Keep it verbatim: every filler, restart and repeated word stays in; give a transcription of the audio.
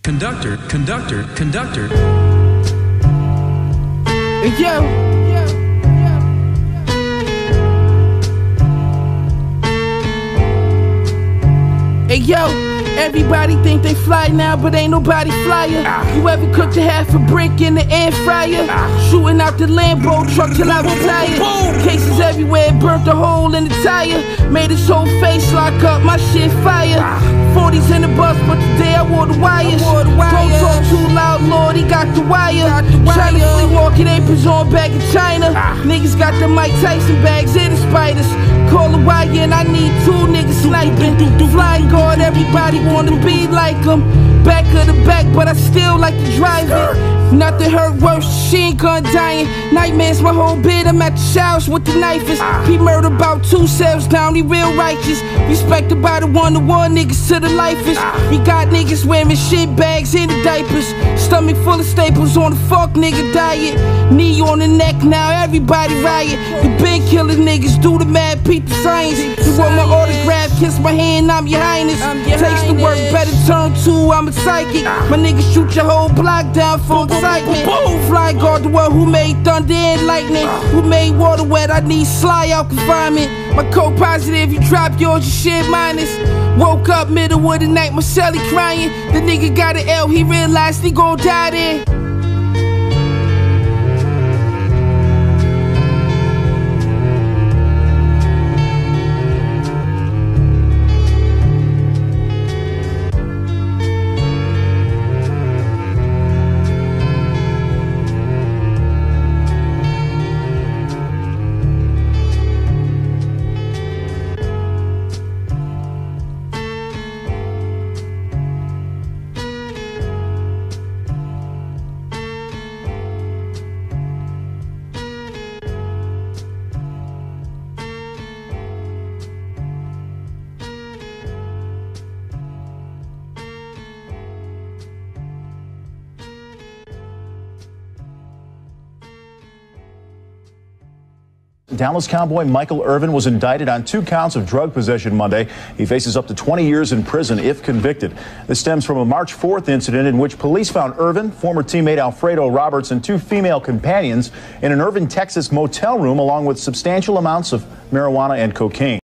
Conductor, conductor, conductor. Hey, yo. Hey, yo. Everybody think they fly now, but ain't nobody flyer. You ever cooked a half a brick in the air fryer? Shooting out the Lambo truck till I retire. Cases everywhere, burnt a hole in the tire. Made his whole face lock up, my shit fire. forties in the bus, but today I wore the wires. Don't talk too loud, Lord, he got the wire. China flea walking aprons on back in China. Niggas got the Mike Tyson bags and the spiders. Call the wire and I need two niggas sniping. Flying guard, everybody wanna be like him. Back of the back, but I still like to drive it. Nothing hurt worse, she ain't gun dying. Nightmares my whole bed, I'm at the showers with the knife is. He murdered about two cells down, he real righteous. Respected by the one-to-one niggas to the lifers. We got niggas wearing shit bags in the diapers. Stomach full of staples on the fuck nigga diet. Knee on the neck, now everybody riot. The big killer niggas do the mad Pete the science. You want my autograph, kiss my hand, I'm your highness. Taste the work, better turn two, I'm a psychic. My niggas shoot your whole block down for excitement. Fly guard, the one who made thunder and lightning. Who made water wet, I need Sly out confinement. My code positive, you drop yours, your shit minus. Woke up middle of the night, Marcelli crying. The nigga got an L, he realized he gon' die there. Dallas Cowboy Michael Irvin was indicted on two counts of drug possession Monday. He faces up to twenty years in prison if convicted. This stems from a March fourth incident in which police found Irvin, former teammate Alfredo Roberts, and two female companions in an Irvin, Texas motel room along with substantial amounts of marijuana and cocaine.